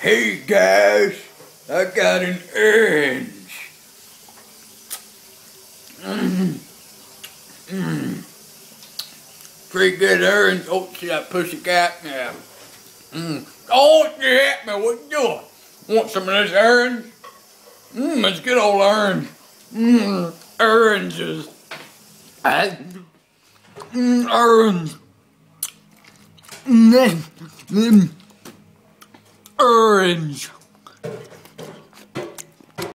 Hey guys, I got an orange. Pretty good orange. Oh, see that pussycat? Yeah. Oh, yeah, man, what you doing? Want some of this orange? It's good old orange. Oranges. Orange. Orange.